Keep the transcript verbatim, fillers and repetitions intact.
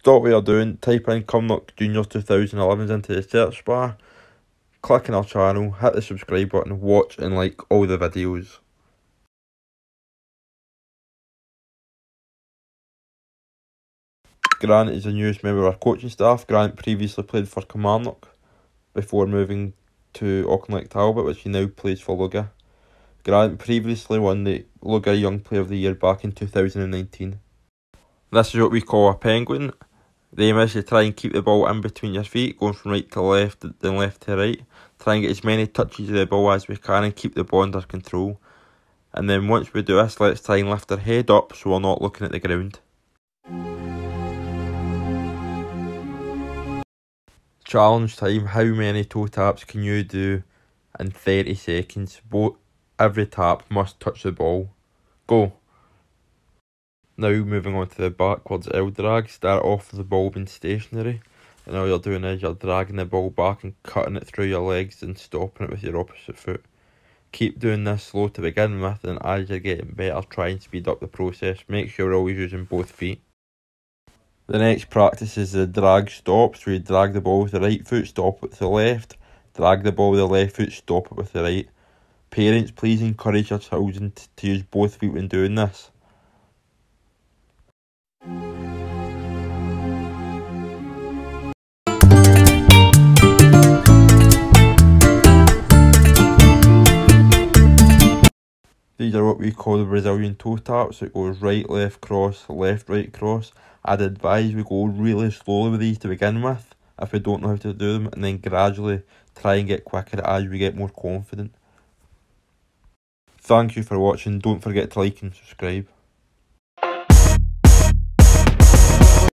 Stop what you're doing, type in Cumnock Juniors twenty eleven into the search bar, click on our channel, hit the subscribe button, watch and like all the videos. Grant is the newest member of our coaching staff. Grant previously played for Kilmarnock before moving to Auchinleck Talbot, which he now plays for Luga. Grant previously won the Luga Young Player of the Year back in two thousand nineteen. This is what we call a penguin. The aim is to try and keep the ball in between your feet, going from right to left, then left to right. Try and get as many touches of the ball as we can and keep the ball under control. And then once we do this, let's try and lift our head up so we're not looking at the ground. Challenge time. How many toe taps can you do in thirty seconds? Both, every tap must touch the ball. Go. Now moving on to the backwards L drag. Start off with the ball being stationary, and all you're doing is you're dragging the ball back and cutting it through your legs and stopping it with your opposite foot. Keep doing this slow to begin with, and as you're getting better, try and speed up the process. Make sure you're always using both feet. The next practice is the drag stop, so you drag the ball with the right foot, stop it with the left, drag the ball with the left foot, stop it with the right. Parents, please encourage your children to use both feet when doing this. These are what we call the Brazilian toe taps. So it goes right, left, cross, left, right, cross. I'd advise we go really slowly with these to begin with, if we don't know how to do them, and then gradually try and get quicker as we get more confident. Thank you for watching. Don't forget to like and subscribe.